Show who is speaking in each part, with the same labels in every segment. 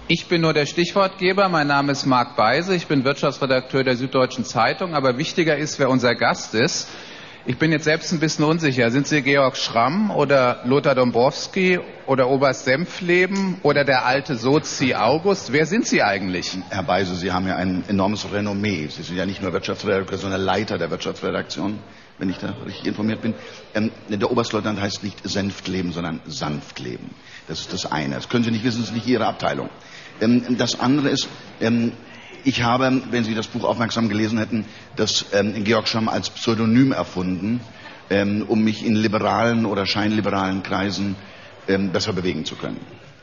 Speaker 1: Ich bin nur der Stichwortgeber. Mein Name ist Marc Beise. Ich bin Wirtschaftsredakteur der Süddeutschen Zeitung. Aber wichtiger ist, wer unser Gast ist. Ich bin jetzt selbst ein bisschen unsicher. Sind Sie Georg Schramm oder Lothar Dombrowski oder Oberst Senftleben oder der alte Sozi August? Wer sind Sie eigentlich?
Speaker 2: Herr Beise, Sie haben ja ein enormes Renommee. Sie sind ja nicht nur Wirtschaftsredakteur, sondern Leiter der Wirtschaftsredaktion, wenn ich da richtig informiert bin. Der Oberstleutnant heißt nicht Senftleben, sondern Sanftleben. Das ist das eine. Das können Sie nicht wissen, das ist nicht Ihre Abteilung. Das andere ist, ich habe, wenn Sie das Buch aufmerksam gelesen hätten, das Georg Schramm als Pseudonym erfunden, um mich in liberalen oder scheinliberalen Kreisen besser bewegen zu können.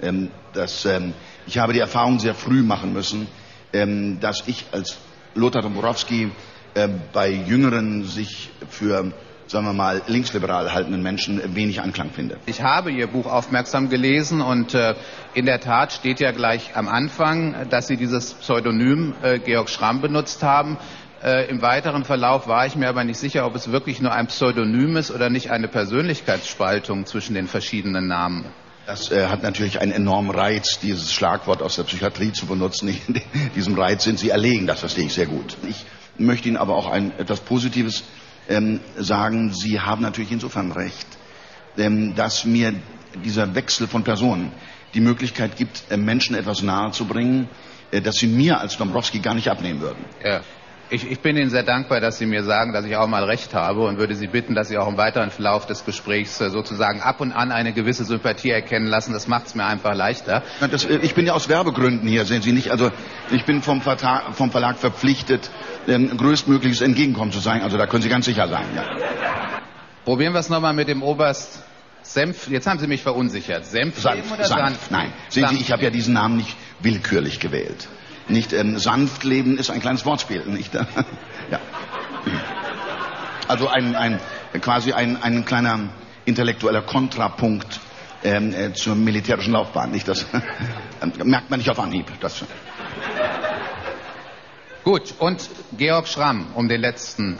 Speaker 2: Ich habe die Erfahrung sehr früh machen müssen, dass ich als Lothar Dombrowski bei Jüngeren sich für, sagen wir mal, linksliberal haltenden Menschen wenig Anklang finde.
Speaker 1: Ich habe Ihr Buch aufmerksam gelesen und in der Tat steht ja gleich am Anfang, dass Sie dieses Pseudonym Georg Schramm benutzt haben. Im weiteren Verlauf war ich mir aber nicht sicher, ob es wirklich nur ein Pseudonym ist oder nicht eine Persönlichkeitsspaltung zwischen den verschiedenen Namen.
Speaker 2: Das hat natürlich einen enormen Reiz, dieses Schlagwort aus der Psychiatrie zu benutzen. Diesem Reiz sind Sie erlegen, das verstehe ich sehr gut. Ich möchte Ihnen aber auch etwas Positives sagen. Sie haben natürlich insofern recht, dass mir dieser Wechsel von Personen die Möglichkeit gibt, Menschen etwas nahe zu bringen, das sie mir als Dombrowski gar nicht abnehmen würden.
Speaker 1: Ja. Ich bin Ihnen sehr dankbar, dass Sie mir sagen, dass ich auch mal recht habe und würde Sie bitten, dass Sie auch im weiteren Verlauf des Gesprächs sozusagen ab und an eine gewisse Sympathie erkennen lassen. Das macht es mir einfach leichter.
Speaker 2: Ich bin ja aus Werbegründen hier, sehen Sie nicht. Also ich bin vom Verlag verpflichtet, größtmögliches Entgegenkommen zu sein. Also da können Sie ganz sicher sein. Ja.
Speaker 1: Probieren wir es nochmal mit dem Oberst Senf. Jetzt haben Sie mich verunsichert. Senftleben oder Sanft?
Speaker 2: Nein, sehen Sie, ich habe ja diesen Namen nicht willkürlich gewählt. Nicht Sanftleben ist ein kleines Wortspiel, nicht? Ja. Also quasi ein kleiner intellektueller Kontrapunkt zur militärischen Laufbahn, nicht? Das merkt man nicht auf Anhieb.
Speaker 1: Gut, und Georg Schramm, um den letzten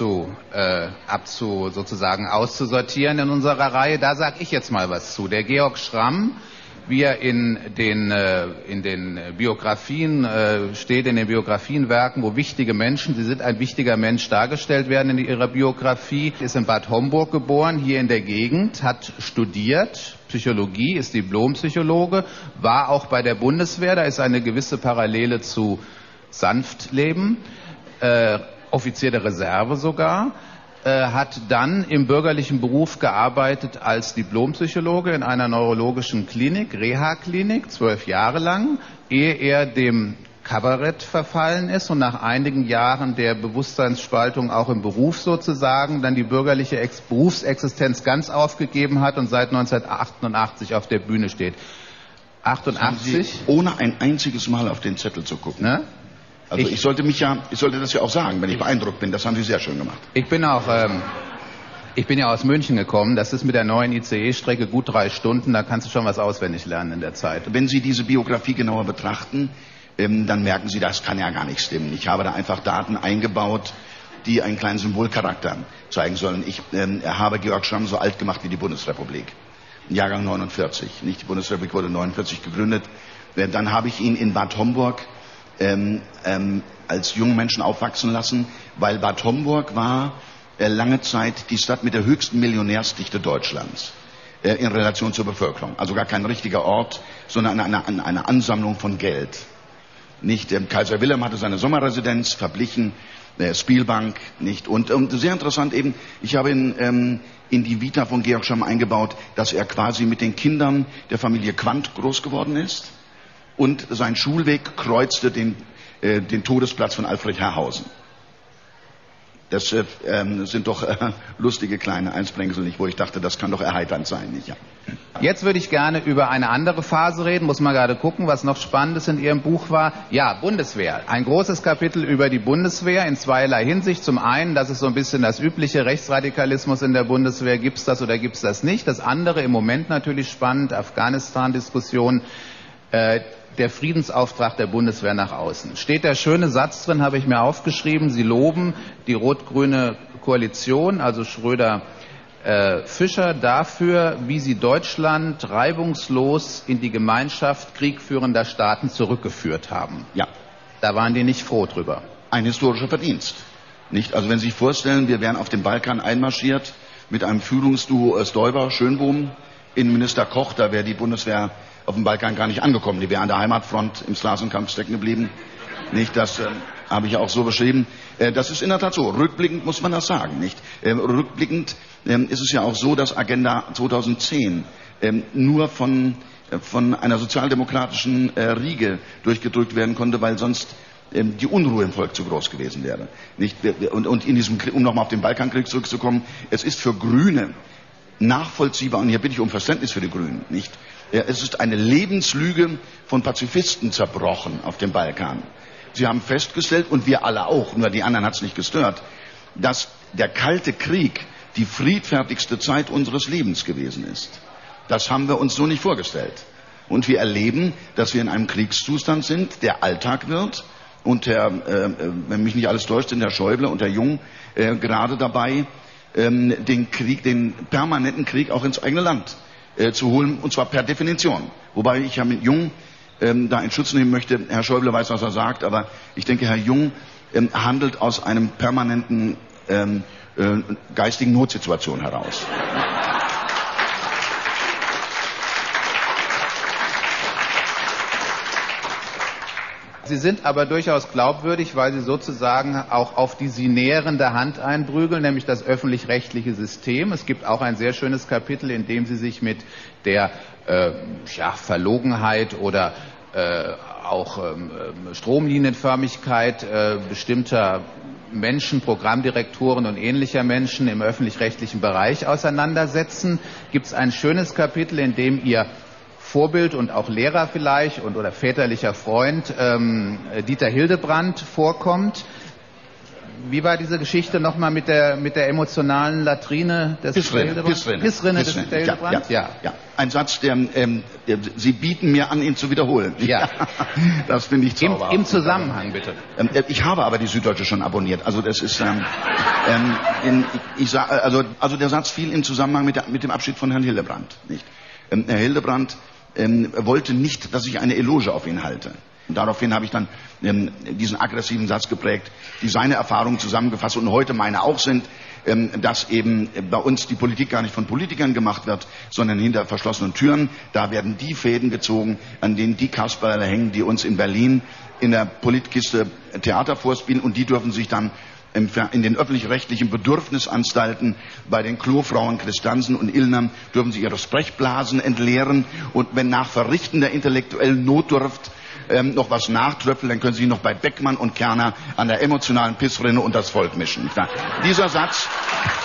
Speaker 1: sozusagen auszusortieren in unserer Reihe, da sage ich jetzt mal was zu. Der Georg Schramm, wie er in den Biografien steht, in den Biografienwerken, wo wichtige Menschen, Sie sind ein wichtiger Mensch, dargestellt werden in ihrer Biografie, ist in Bad Homburg geboren, hier in der Gegend, hat studiert Psychologie, ist Diplompsychologe, war auch bei der Bundeswehr, da ist eine gewisse Parallele zu Sanftleben, Offizier der Reserve sogar, hat dann im bürgerlichen Beruf gearbeitet als Diplompsychologe in einer neurologischen Klinik, Reha-Klinik, 12 Jahre lang, ehe er dem Kabarett verfallen ist und nach einigen Jahren der Bewusstseinsspaltung auch im Beruf sozusagen dann die bürgerliche Berufsexistenz ganz aufgegeben hat und seit 1988 auf der Bühne steht. 88?
Speaker 2: Ohne ein einziges Mal auf den Zettel zu gucken. Ne? Also ich sollte das ja auch sagen, wenn ich beeindruckt bin. Das haben Sie sehr schön gemacht.
Speaker 1: Ich bin ja aus München gekommen. Das ist mit der neuen ICE-Strecke gut 3 Stunden. Da kannst du schon was auswendig lernen in der Zeit.
Speaker 2: Wenn Sie diese Biografie genauer betrachten, dann merken Sie, das kann ja gar nicht stimmen. Ich habe da einfach Daten eingebaut, die einen kleinen Symbolcharakter zeigen sollen. Ich habe Georg Schramm so alt gemacht wie die Bundesrepublik. Jahrgang 49. Nicht? Die Bundesrepublik wurde 49 gegründet. Dann habe ich ihn in Bad Homburg als jungen Menschen aufwachsen lassen, weil Bad Homburg war lange Zeit die Stadt mit der höchsten Millionärsdichte Deutschlands in Relation zur Bevölkerung. Also gar kein richtiger Ort, sondern eine Ansammlung von Geld. Nicht Kaiser Wilhelm hatte seine Sommerresidenz verblichen, Spielbank, nicht. Und sehr interessant eben, ich habe in die Vita von Georg Schramm eingebaut, dass er quasi mit den Kindern der Familie Quandt groß geworden ist. Und sein Schulweg kreuzte den Todesplatz von Alfred Herrhausen. Das sind doch lustige kleine Einsprengsel, nicht, wo ich dachte, das kann doch erheiternd sein. Nicht? Ja.
Speaker 1: Jetzt würde ich gerne über eine andere Phase reden, muss man gerade gucken, was noch Spannendes in Ihrem Buch war. Ja, Bundeswehr. Ein großes Kapitel über die Bundeswehr in zweierlei Hinsicht. Zum einen, das ist so ein bisschen das übliche Rechtsradikalismus in der Bundeswehr. Gibt's das oder gibt's das nicht? Das andere, im Moment natürlich spannend, Afghanistan-Diskussion. Der Friedensauftrag der Bundeswehr nach außen. Steht der schöne Satz drin, habe ich mir aufgeschrieben. Sie loben die rot-grüne Koalition, also Schröder, Fischer dafür, wie sie Deutschland reibungslos in die Gemeinschaft kriegführender Staaten zurückgeführt haben.
Speaker 2: Ja.
Speaker 1: Da waren die nicht froh drüber.
Speaker 2: Ein historischer Verdienst. Nicht? Also wenn Sie sich vorstellen, wir wären auf dem Balkan einmarschiert mit einem Führungsduo Stoiber, Schönbohm, Innenminister Koch, da wäre die Bundeswehr auf dem Balkan gar nicht angekommen. Die wäre an der Heimatfront im Straßenkampf stecken geblieben. Nicht, das habe ich auch so beschrieben. Das ist in der Tat so. Rückblickend muss man das sagen. Nicht? Rückblickend ist es ja auch so, dass Agenda 2010 nur von einer sozialdemokratischen Riege durchgedrückt werden konnte, weil sonst die Unruhe im Volk zu groß gewesen wäre. Nicht? Und in diesem Krieg, um nochmal auf den Balkankrieg zurückzukommen, es ist für Grüne nachvollziehbar, und hier bitte ich um Verständnis für die Grünen, nicht? Es ist eine Lebenslüge von Pazifisten zerbrochen auf dem Balkan. Sie haben festgestellt, und wir alle auch, nur die anderen hat es nicht gestört, dass der Kalte Krieg die friedfertigste Zeit unseres Lebens gewesen ist. Das haben wir uns so nicht vorgestellt. Und wir erleben, dass wir in einem Kriegszustand sind, der Alltag wird. Und wenn mich nicht alles täuscht, sind Herr Schäuble und Herr Jung gerade dabei, den permanenten Krieg auch ins eigene Land zu holen, und zwar per Definition. Wobei ich Herrn Jung da in Schutz nehmen möchte. Herr Schäuble weiß, was er sagt, aber ich denke, Herr Jung handelt aus einem permanenten geistigen Notsituation heraus.
Speaker 1: Sie sind aber durchaus glaubwürdig, weil Sie sozusagen auch auf die Sie näherende Hand einprügeln, nämlich das öffentlich-rechtliche System. Es gibt auch ein sehr schönes Kapitel, in dem Sie sich mit der Verlogenheit oder auch Stromlinienförmigkeit bestimmter Menschen, Programmdirektoren und ähnlicher Menschen im öffentlich-rechtlichen Bereich auseinandersetzen. Gibt es ein schönes Kapitel, in dem Ihr Vorbild und auch Lehrer vielleicht oder väterlicher Freund Dieter Hildebrandt vorkommt. Wie war diese Geschichte nochmal mit der emotionalen Latrine des
Speaker 2: Pissrinne
Speaker 1: des Dieter Hildebrandt?
Speaker 2: Ja. Ein Satz, Sie bieten mir an, ihn zu wiederholen.
Speaker 1: Ja.
Speaker 2: Das finde ich zauberhaft.
Speaker 1: Im Zusammenhang, bitte.
Speaker 2: Ich habe aber die Süddeutsche schon abonniert. Also das ist, also der Satz fiel im Zusammenhang mit dem Abschied von Herrn Hildebrandt. Nicht? Herr Hildebrandt wollte nicht, dass ich eine Eloge auf ihn halte. Und daraufhin habe ich dann diesen aggressiven Satz geprägt, die seine Erfahrungen zusammengefasst und heute meine auch sind, dass eben bei uns die Politik gar nicht von Politikern gemacht wird, sondern hinter verschlossenen Türen. Da werden die Fäden gezogen, an denen die Kasperle hängen, die uns in Berlin in der Politkiste Theater vorspielen, und die dürfen sich dann in den öffentlich-rechtlichen Bedürfnisanstalten bei den Klofrauen Christiansen und Illnern dürfen sie ihre Sprechblasen entleeren, und wenn nach Verrichten der intellektuellen Notdurft noch was nachtröpfelt, dann können Sie noch bei Beckmann und Kerner an der emotionalen Pissrinne und das Volk mischen. Dieser Satz